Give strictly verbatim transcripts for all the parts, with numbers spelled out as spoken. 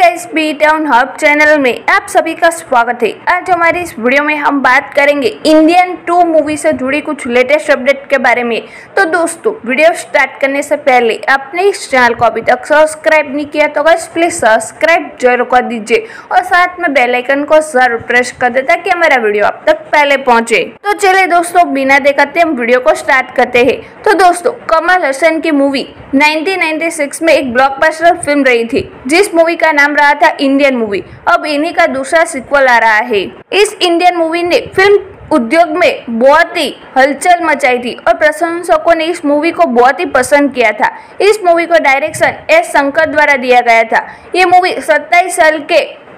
Guys, B town hub channel में आप सभी का स्वागत है। आज हमारी इस वीडियो में हम बात करेंगे इंडियन टू मूवी से जुड़ी कुछ लेटेस्ट अपडेट के बारे में। तो दोस्तों, वीडियो स्टार्ट करने से पहले आपने इस चैनल को अभी तक सब्सक्राइब नहीं किया तो गाइस प्लीज सब्सक्राइब जरूर कर दीजिए और साथ में बेल आइकन को जरूर प्रेस कर दे ताकि हमारा वीडियो आप तक पहले पहुंचे। तो चलिए दोस्तों, बिना देखाते हम वीडियो को स्टार्ट करते हैं। तो दोस्तों, कमल हसन की मूवी नाइनटीन नाइंटी सिक्स में एक ब्लॉकबस्टर फिल्म रही थी जिस मूवी का नाम रहा था इंडियन मूवी। अब इन्हीं का दूसरा सीक्वल आ रहा है। इस इंडियन मूवी ने फिल्म उद्योग में बहुत ही हलचल मचाई थी और प्रशंसकों ने इस मूवी को बहुत ही पसंद किया था। इस मूवी को डायरेक्शन एस शंकर द्वारा दिया गया था। ये मूवी सत्ताईस साल के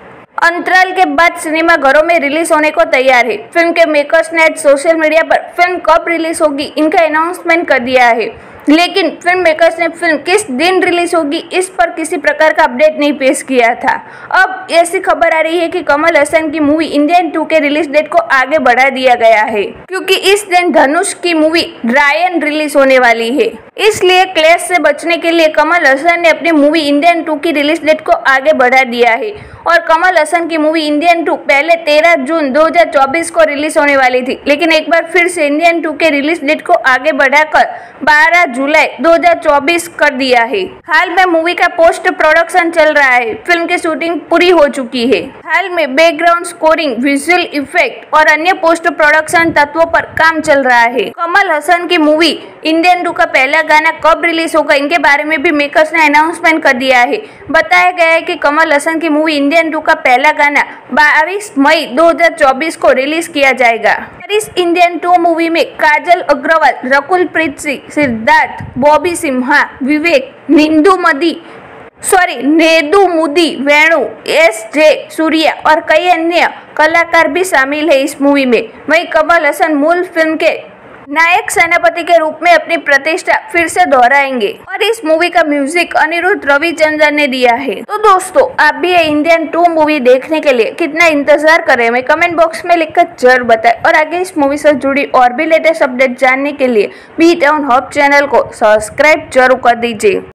अंतराल के बाद सिनेमा घरों में रिलीज होने को तैयार है। फिल्म के मेकर्स ने आज सोशल मीडिया पर फिल्म कब रिलीज होगी इनका अनाउंसमेंट कर दिया है, लेकिन फिल्म मेकर्स ने फिल्म किस दिन रिलीज होगी इस पर किसी प्रकार का अपडेट नहीं पेश किया था। अब ऐसी खबर आ रही है कि कमल हसन की मूवी इंडियन टू के रिलीज डेट को आगे बढ़ा दिया गया है क्योंकि इस दिन धनुष की मूवी रायन रिलीज होने वाली है। इसलिए क्लैश से बचने के लिए कमल हसन ने अपनी मूवी इंडियन टू की रिलीज डेट को आगे बढ़ा दिया है और कमल हसन की मूवी इंडियन टू पहले तेरह जून दो हज़ार चौबीस को रिलीज होने वाली थी, लेकिन एक बार फिर से इंडियन टू के रिलीज डेट को आगे बढ़ाकर बारह जुलाई दो हज़ार चौबीस कर दिया है। हाल में मूवी का पोस्ट प्रोडक्शन चल रहा है। फिल्म की शूटिंग पूरी हो चुकी है। हाल में बैकग्राउंड स्कोरिंग, विजुअल इफेक्ट और अन्य पोस्ट प्रोडक्शन तत्वों पर काम चल रहा है। कमल हसन की मूवी इंडियन टू का पहला गाना कब रिलीज होगा इनके बारे में भी मेकर्स ने अनाउंसमेंट कर दिया है। बताया गया है कि कमल हसन की मूवी इंडियन टू का पहला गाना बाईस मई दो हज़ार चौबीस को रिलीज किया जाएगा। इस इंडियन टू मूवी में काजल अग्रवाल, रकुल प्रीत सिंह, सिद्धार्थ, बॉबी सिम्हा, विवेक, निंदू मदी सॉरी नेदू मुदी, वेणु, एस जे सूर्या और कई अन्य कलाकार भी शामिल है इस मूवी में। वहीं कमल हसन मूल फिल्म के नायक सेनापति के रूप में अपनी प्रतिष्ठा फिर से दोहराएंगे और इस मूवी का म्यूजिक अनिरुद्ध रविचंद्रन ने दिया है। तो दोस्तों, आप भी ये इंडियन टू मूवी देखने के लिए कितना इंतजार कर रहे हैं हमें कमेंट बॉक्स में लिखकर जरूर बताएं और आगे इस मूवी से जुड़ी और भी लेटेस्ट अपडेट जानने के लिए बी टाउन हब चैनल को सब्सक्राइब जरूर कर दीजिए।